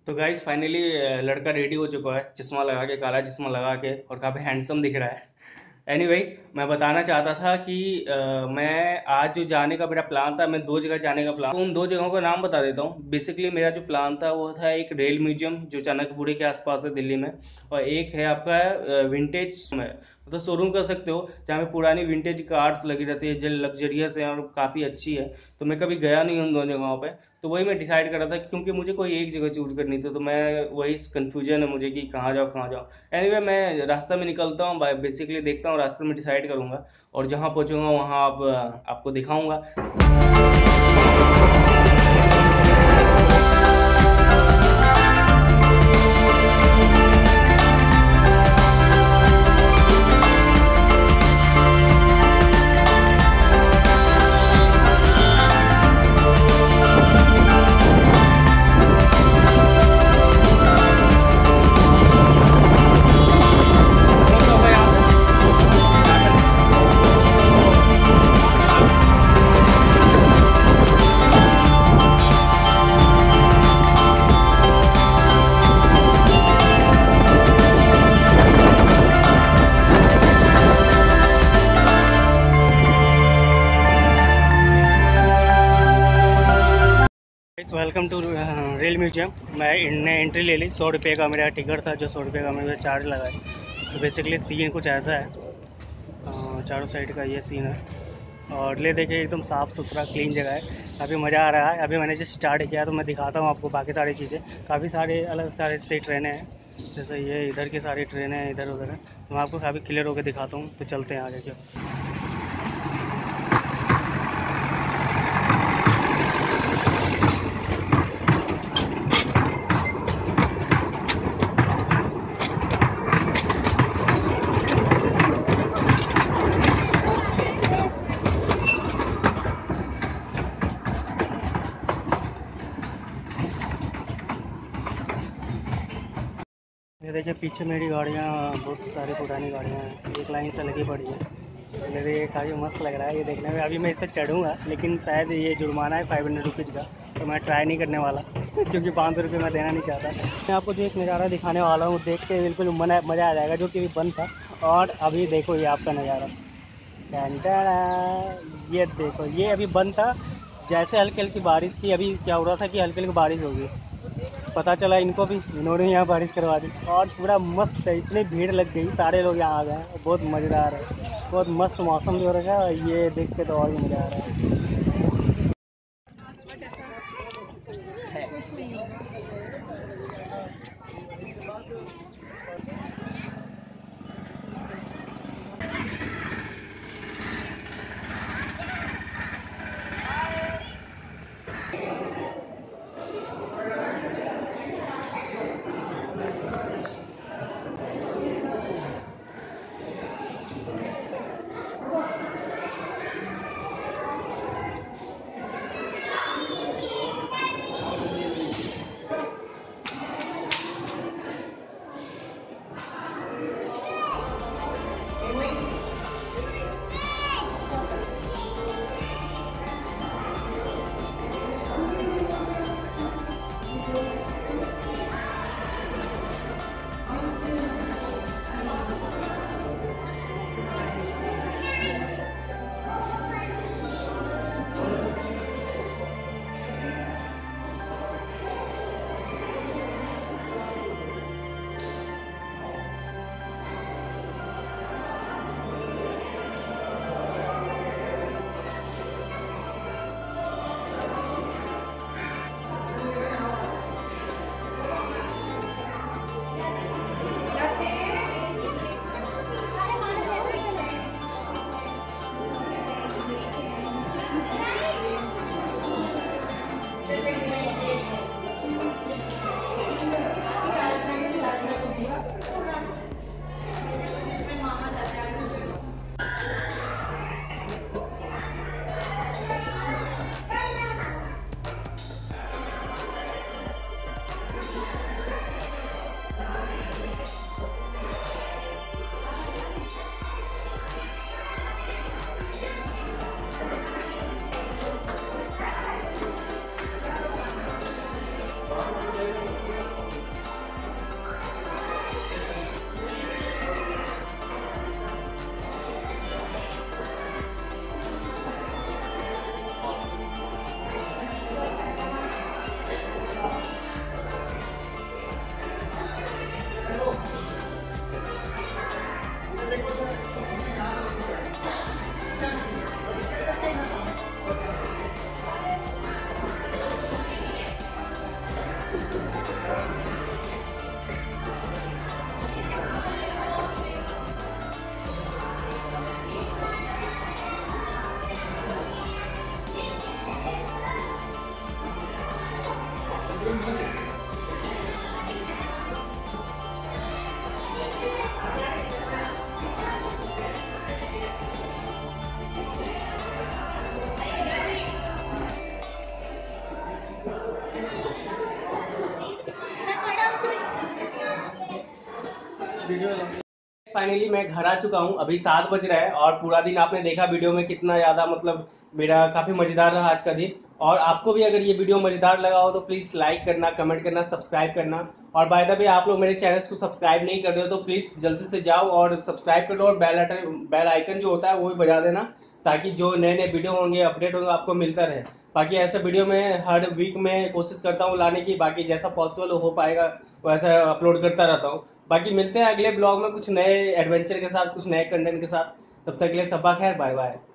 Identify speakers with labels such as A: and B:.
A: तो guys finally लड़का ready हो चुका है, चश्मा लगा के, काला चश्मा लगा के, और काफ़ी हैंडसम दिख रहा है। एनीवे मैं बताना चाहता था कि मैं आज जो जाने का मेरा प्लान था, मैं दो जगह जाने का प्लान, तो उन दो जगहों का नाम बता देता हूँ। बेसिकली मेरा जो प्लान था वो था एक रेल म्यूजियम जो चाणक्यपुरी के आसपास है दिल्ली में, और एक है आपका विंटेज में, मतलब शोरूम कर सकते हो, जहाँ पे पुरानी विंटेज कार्स लगी रहती है, जो लग्जरियस है और काफ़ी अच्छी है। तो मैं कभी गया नहीं उन दोनों जगहों पे, तो वही मैं डिसाइड कर रहा था, क्योंकि मुझे कोई एक जगह चूज करनी थी, तो मैं वही कन्फ्यूजन है मुझे कि कहाँ जाओ कहाँ जाओ। एनीवे मैं रास्ता में निकलता हूँ, बेसिकली देखता हूँ, रास्ते में डिसाइड करूंगा, और जहाँ पहुँचूंगा वहाँ आपको दिखाऊंगा। Welcome to rail museum. मैं एंट्री ले ली, 100 रुपये का मेरा टिकट था, जो 100 रुपये का मेरे चार्ज लगा है। तो बेसिकली सीन कुछ ऐसा है, चारों साइड का ये सीन है, और ले देखिए एकदम साफ़ सुथरा क्लीन जगह है। काफ़ी मज़ा आ रहा है। अभी मैंने जस्ट स्टार्ट किया, तो मैं दिखाता हूँ आपको बाकी सारी चीज़ें। काफ़ी सारे अलग सारे से ट्रेनें हैं, जैसे ये इधर की सारी ट्रेनें हैं, इधर उधर है, तो मैं आपको काफ़ी क्लियर होकर दिखाता हूँ। तो चलते हैं आगे की। ये देखिए पीछे मेरी गाड़ियाँ, बहुत सारी पुरानी गाड़ियाँ हैं, एक लाइन से लगी पड़ी है। मेरे ये काफ़ी मस्त लग रहा है ये देखने में। अभी मैं इस पर चढ़ूँगा, लेकिन शायद ये जुर्माना है 500 रुपीज़ का, तो मैं ट्राई नहीं करने वाला क्योंकि 500 रुपये मैं देना नहीं चाहता। मैं आपको जो एक नज़ारा दिखाने वाला हूँ, देख के बिल्कुल मज़ा आ जाएगा, जो कि बंद था। और अभी देखो ये आपका नज़ारा, ये देखो, ये अभी बंद था। जैसे हल्की हल्की बारिश थी, अभी क्या हो रहा था कि हल्की हल्की बारिश होगी, पता चला इनको भी, इन्होंने यहाँ बारिश करवा दी, और पूरा मस्त है। इतनी भीड़ लग गई, सारे लोग यहाँ आ गए, बहुत मज़ेदार है, बहुत मस्त मौसम भी हो रखा है। ये देख के तो और भी मज़ा आ रहा है। फाइनली मैं घर आ चुका हूँ, अभी 7 बज रहा है और पूरा दिन आपने देखा वीडियो में कितना ज़्यादा मतलब मेरा काफ़ी मज़ेदार रहा आज का दिन। और आपको भी अगर ये वीडियो मज़ेदार लगा हो तो प्लीज़ लाइक करना, कमेंट करना, सब्सक्राइब करना। और बाय द वे आप लोग मेरे चैनल्स को सब्सक्राइब नहीं कर रहे हो तो प्लीज़ जल्दी से जाओ और सब्सक्राइब कर लो, और बेल आइकन जो होता है वो भी बजा देना, ताकि जो नए नए वीडियो होंगे, अपडेट होंगे, आपको मिलता रहे। बाकी ऐसा वीडियो मैं हर वीक में कोशिश करता हूँ लाने की, बाकी जैसा पॉसिबल हो पाएगा वैसा अपलोड करता रहता हूँ। बाकी मिलते हैं अगले ब्लॉग में कुछ नए एडवेंचर के साथ, कुछ नए कंटेंट के साथ। तब तक के लिए सबा खैर, बाय बाय।